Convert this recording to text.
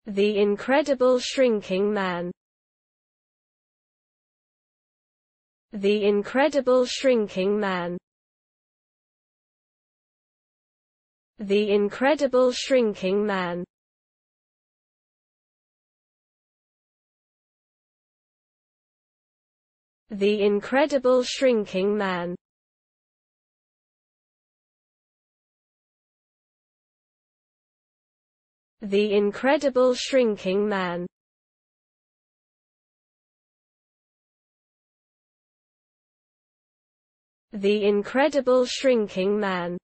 The Incredible Shrinking Man. The Incredible Shrinking Man. The Incredible Shrinking Man. The Incredible Shrinking Man. The Incredible Shrinking Man. The Incredible Shrinking Man.